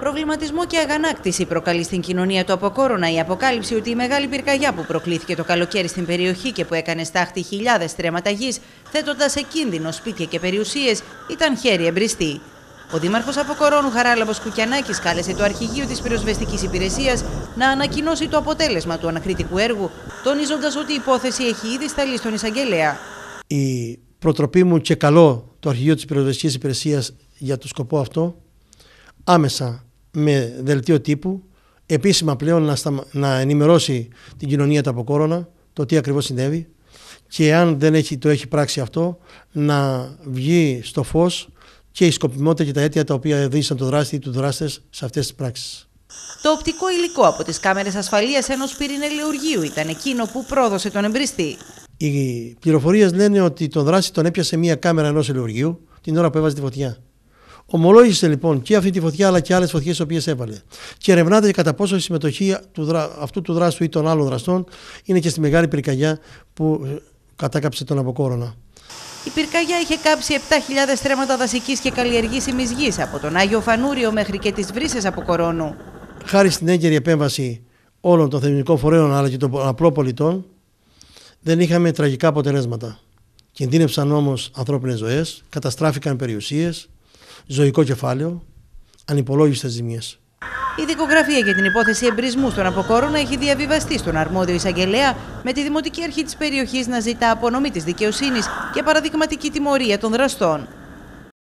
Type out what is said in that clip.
Προβληματισμό και αγανάκτηση προκαλεί στην κοινωνία του Αποκόρονα η αποκάλυψη ότι η μεγάλη πυρκαγιά που προκλήθηκε το καλοκαίρι στην περιοχή και που έκανε στάχτη χιλιάδες στρέμματα γης, θέτοντας σε κίνδυνο σπίτια και περιουσίες, ήταν χέρι εμπριστή. Ο Δήμαρχος Αποκορώνου Χαράλαμπος Κουκιανάκης κάλεσε το Αρχηγείο της Πυροσβεστικής Υπηρεσίας να ανακοινώσει το αποτέλεσμα του ανακριτικού έργου, τονίζοντας ότι η υπόθεση έχει ήδη σταλεί στον εισαγγελέα. Η προτροπή μου και καλό το Αρχηγείο της Πυροσβεστικής Υπηρεσίας για το σκοπό αυτό, άμεσα με δελτίο τύπου, επίσημα πλέον να ενημερώσει την κοινωνία του Αποκόρονα το τι ακριβώς συνέβη και αν δεν το έχει πράξει αυτό, να βγει στο φως και η σκοπιμότητα και τα αίτια τα οποία οδήγησαν το δράστη ή τους δράστες σε αυτές τις πράξεις. Το οπτικό υλικό από τις κάμερες ασφαλείας ενός πυρηνελαιουργείου ήταν εκείνο που πρόδωσε τον εμπριστή. Οι πληροφορίες λένε ότι τον δράστη τον έπιασε μία κάμερα ενός ελαιουργείου την ώρα που έβαζε τη φωτιά. Ομολόγησε λοιπόν και αυτή τη φωτιά αλλά και άλλες φωτιές τις οποίες έβαλε. Και ερευνάται κατά πόσο η συμμετοχή αυτού του δράστου ή των άλλων δραστών είναι και στη μεγάλη πυρκαγιά που κατάκαψε τον Αποκόρονα. Η πυρκαγιά είχε κάψει 7.000 στρέμματα δασικής και καλλιεργήσιμης γης από τον Άγιο Φανούριο μέχρι και τις Βρύσσες Αποκορώνου. Χάρη στην έγκαιρη επέμβαση όλων των θεσμικών φορέων αλλά και των απλών πολιτών, δεν είχαμε τραγικά αποτελέσματα. Κινδύνευσαν όμως ανθρώπινες ζωές, καταστράφηκαν περιουσίες, ζωικό κεφάλαιο, ανυπολόγιστες ζημίες. Η δικογραφία για την υπόθεση εμπρισμού στον Αποκόρονα έχει διαβιβαστεί στον αρμόδιο εισαγγελέα, με τη Δημοτική Αρχή της περιοχής να ζητά απονομή της δικαιοσύνης και παραδειγματική τιμωρία των δραστών.